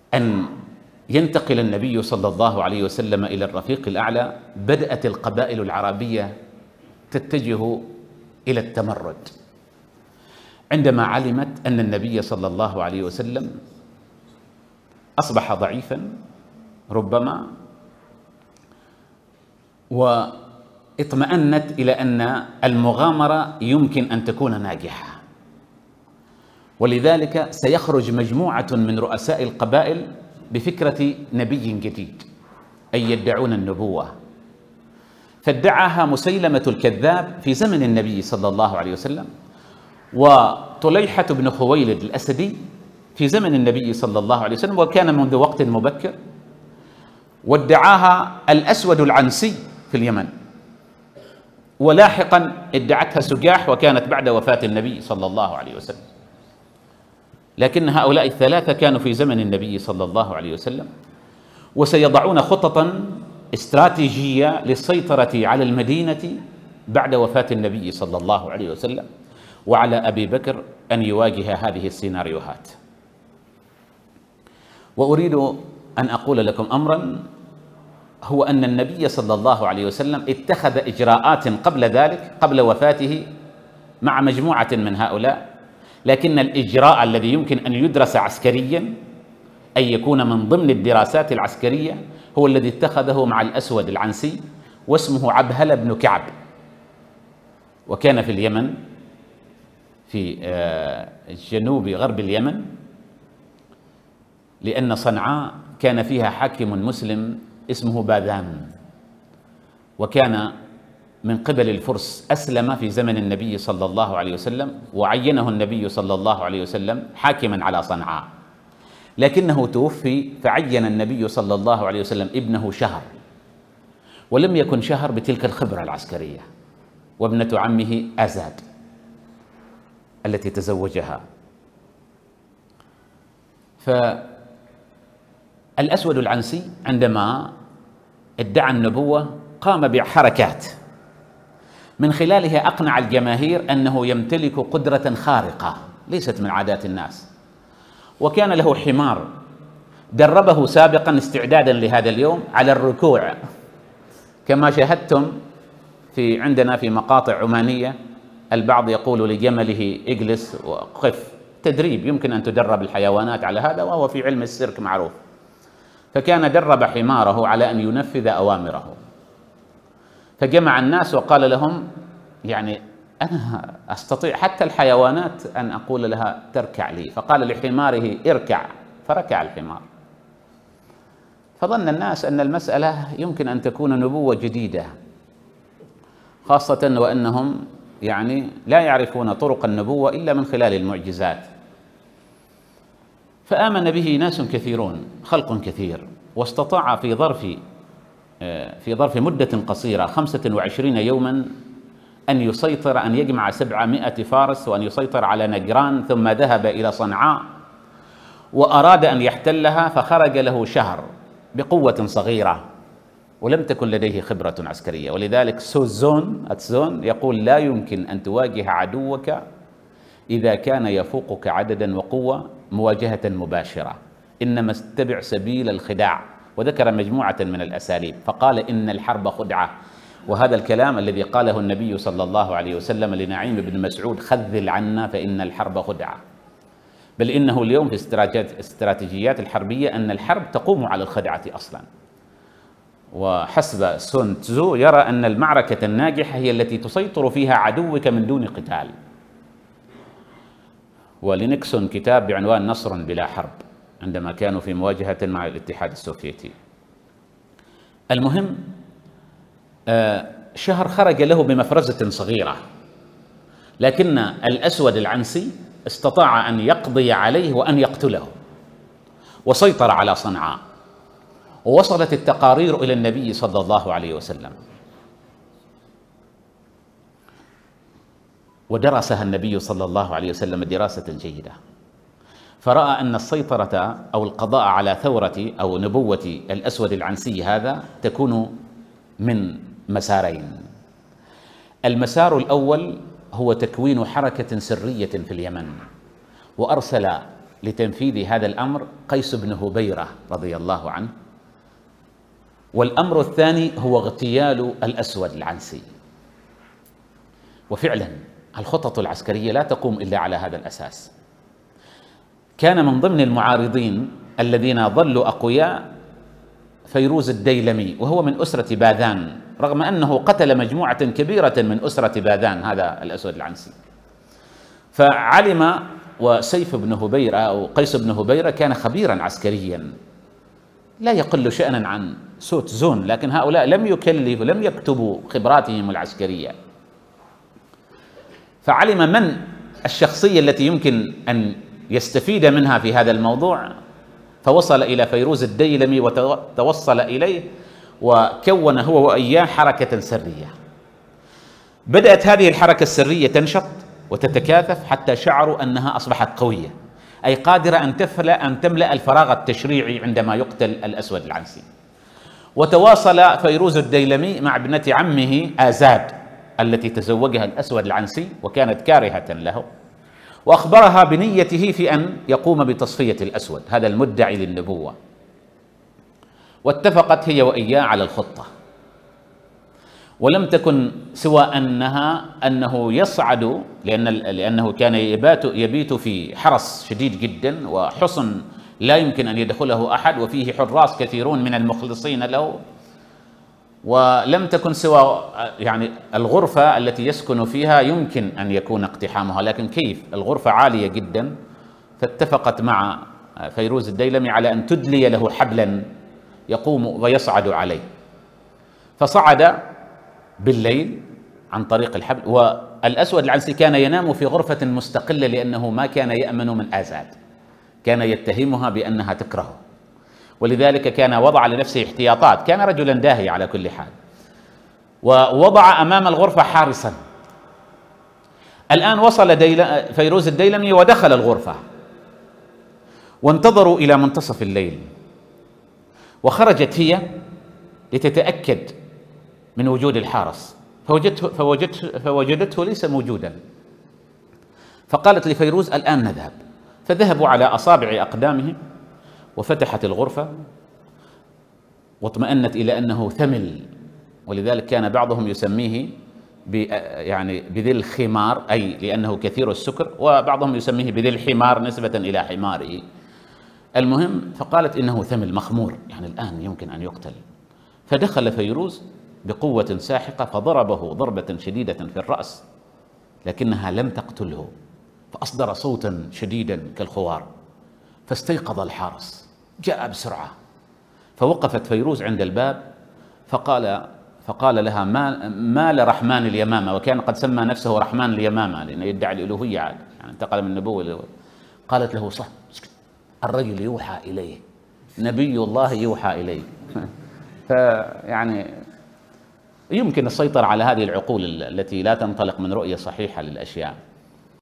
أن ينتقل النبي صلى الله عليه وسلم إلى الرفيق الأعلى بدأت القبائل العربية تتجه إلى التمرد عندما علمت أن النبي صلى الله عليه وسلم أصبح ضعيفا ربما، واطمأنت إلى أن المغامرة يمكن أن تكون ناجحة. ولذلك سيخرج مجموعة من رؤساء القبائل بفكرة نبي جديد، أي يدعون النبوة. فادعاها مسيلمة الكذاب في زمن النبي صلى الله عليه وسلم، وطليحة بن خويلد الأسدي في زمن النبي صلى الله عليه وسلم، وكان منذ وقت مبكر. وادعاها الأسود العنسي في اليمن، ولاحقا ادعتها سجاح وكانت بعد وفاة النبي صلى الله عليه وسلم. لكن هؤلاء الثلاثة كانوا في زمن النبي صلى الله عليه وسلم، وسيضعون خططا استراتيجية للسيطرة على المدينة بعد وفاة النبي صلى الله عليه وسلم، وعلى أبي بكر أن يواجه هذه السيناريوهات. وأريد أن أقول لكم أمرا، هو أن النبي صلى الله عليه وسلم اتخذ إجراءات قبل ذلك قبل وفاته مع مجموعة من هؤلاء، لكن الإجراء الذي يمكن أن يدرس عسكريا، أي يكون من ضمن الدراسات العسكرية، هو الذي اتخذه مع الأسود العنسي، واسمه عبهلة بن كعب، وكان في اليمن في جنوب غرب اليمن، لأن صنعاء كان فيها حاكم مسلم اسمه باذان، وكان من قبل الفرس، أسلم في زمن النبي صلى الله عليه وسلم، وعينه النبي صلى الله عليه وسلم حاكما على صنعاء، لكنه توفي، فعين النبي صلى الله عليه وسلم ابنه شهر، ولم يكن شهر بتلك الخبرة العسكرية، وابنة عمه أزاد التي تزوجها. فالأسود العنسي عندما ادعى النبوة قام بحركات من خلالها أقنع الجماهير أنه يمتلك قدرة خارقة ليست من عادات الناس، وكان له حمار دربه سابقا استعدادا لهذا اليوم على الركوع، كما شاهدتم عندنا في مقاطع عمانية البعض يقول لجمله اجلس وقف، تدريب، يمكن أن تدرب الحيوانات على هذا، وهو في علم السيرك معروف. فكان درب حماره على أن ينفذ أوامره، فجمع الناس وقال لهم يعني أنا أستطيع حتى الحيوانات أن أقول لها تركع لي، فقال لحماره اركع، فركع الحمار. فظن الناس أن المسألة يمكن أن تكون نبوة جديدة، خاصة وأنهم يعني لا يعرفون طرق النبوة إلا من خلال المعجزات. فآمن به ناس كثيرون، خلق كثير، واستطاع في ظرف مدة قصيرة 25 يوما أن يسيطر، أن يجمع 700 فارس، وأن يسيطر على نجران، ثم ذهب إلى صنعاء وأراد أن يحتلها، فخرج له شهر بقوة صغيرة، ولم تكن لديه خبرة عسكرية. ولذلك أتزون يقول لا يمكن أن تواجه عدوك إذا كان يفوقك عددا وقوة مواجهة مباشرة، إنما اتبع سبيل الخداع، وذكر مجموعة من الأساليب، فقال إن الحرب خدعة. وهذا الكلام الذي قاله النبي صلى الله عليه وسلم لنعيم بن مسعود، خذل عنا فإن الحرب خدعة. بل إنه اليوم في الاستراتيجيات الحربية أن الحرب تقوم على الخدعة أصلا. وحسب سون تزو يرى أن المعركة الناجحة هي التي تسيطر فيها عدوك من دون قتال. ولنيكسون كتاب بعنوان نصر بلا حرب، عندما كانوا في مواجهة مع الاتحاد السوفيتي. المهم شهر خرج له بمفرزة صغيرة، لكن الأسود العنسي استطاع أن يقضي عليه وأن يقتله، وسيطر على صنعاء. ووصلت التقارير إلى النبي صلى الله عليه وسلم، ودرسها النبي صلى الله عليه وسلم دراسة جيدة، فرأى أن السيطرة أو القضاء على ثورة أو نبوة الأسود العنسي هذا تكون من مسارين. المسار الأول هو تكوين حركة سرية في اليمن، وأرسل لتنفيذ هذا الأمر قيس بن هبيرة رضي الله عنه، والأمر الثاني هو اغتيال الأسود العنسي. وفعلا الخطط العسكرية لا تقوم إلا على هذا الأساس. كان من ضمن المعارضين الذين ظلوا أقوياء فيروز الديلمي، وهو من أسرة باذان، رغم أنه قتل مجموعة كبيرة من أسرة باذان هذا الأسود العنسي. فعلم، وسيف بن هبيرة أو قيس بن هبيرة كان خبيرا عسكريا لا يقل شأنا عن سوت زون، لكن هؤلاء لم يكلفوا، لم يكتبوا خبراتهم العسكرية. فعلم من الشخصية التي يمكن أن يستفيد منها في هذا الموضوع، فوصل إلى فيروز الديلمي وتوصل إليه، وكون هو وإياه حركة سرية. بدأت هذه الحركة السرية تنشط وتتكاثف حتى شعروا أنها أصبحت قوية، أي قادرة أن تملأ الفراغ التشريعي عندما يقتل الأسود العنسي. وتواصل فيروز الديلمي مع ابنة عمه آزاد التي تزوجها الأسود العنسي وكانت كارهة له، وأخبرها بنيته في أن يقوم بتصفية الأسود هذا المدعي للنبوة. واتفقت هي وإياه على الخطة، ولم تكن سوى أنه يصعد، لأنه كان يبيت في حرس شديد جدا وحصن لا يمكن أن يدخله أحد، وفيه حراس كثيرون من المخلصين له، ولم تكن سوى يعني الغرفة التي يسكن فيها يمكن أن يكون اقتحامها، لكن كيف؟ الغرفة عالية جدا. فاتفقت مع فيروز الديلمي على أن تدلي له حبلا يقوم ويصعد عليه، فصعد بالليل عن طريق الحبل. والأسود العنسي كان ينام في غرفة مستقلة لأنه ما كان يأمن من آزاد، كان يتهمها بأنها تكرهه، ولذلك كان وضع لنفسه احتياطات، كان رجلا داهية على كل حال، ووضع أمام الغرفة حارسا. الآن وصل فيروز الديلمي ودخل الغرفة، وانتظروا إلى منتصف الليل، وخرجت هي لتتأكد من وجود الحارس، فوجدته ليس موجودا، فقالت لفيروز الآن نذهب. فذهبوا على أصابع أقدامهم وفتحت الغرفة، واطمأنت إلى أنه ثمل، ولذلك كان بعضهم يسميه يعني بذي الخمار، أي لأنه كثير السكر، وبعضهم يسميه بذي الحمار نسبة إلى حماره. المهم، فقالت إنه ثمل مخمور، يعني الآن يمكن أن يقتل. فدخل فيروز بقوة ساحقة فضربه ضربة شديدة في الرأس، لكنها لم تقتله، فأصدر صوتا شديدا كالخوار، فاستيقظ الحارس، جاء بسرعة، فوقفت فيروز عند الباب، فقال لها ما لرحمن اليمامة، وكان قد سمى نفسه رحمن اليمامة لأنه يدعي الألوهية، يعني انتقل من النبوة إلى. قالت له صح، الرجل يوحى إليه، نبي الله يوحى إليه. فيعني يمكن السيطرة على هذه العقول التي لا تنطلق من رؤية صحيحة للأشياء.